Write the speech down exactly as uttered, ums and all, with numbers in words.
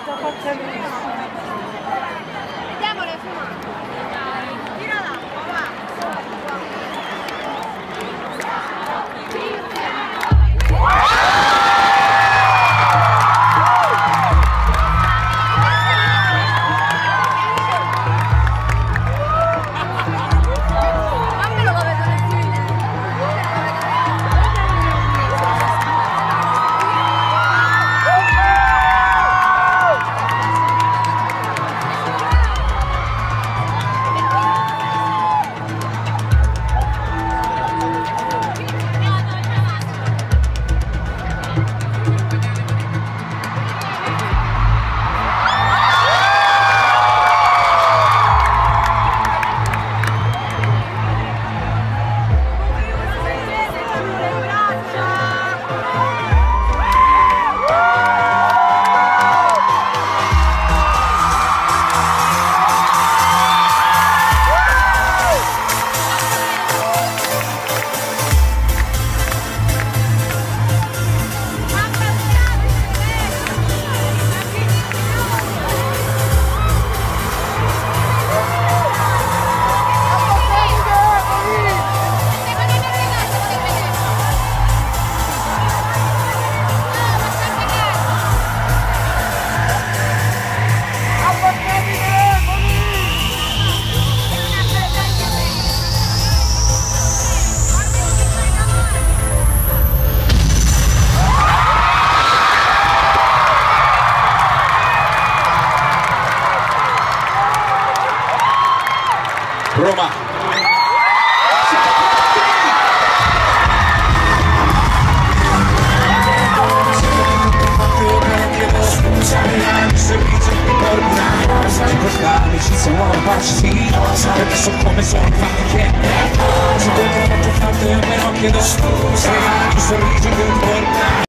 Vediamo le fumate. Tira l'acqua, va. Fammelo, lo vedo nel film. Roma. Amicizia nuova pace sì, perché so come sono infatti che se vuoi che faccio fate a me non chiedo scusa, tu sorrigi che un po'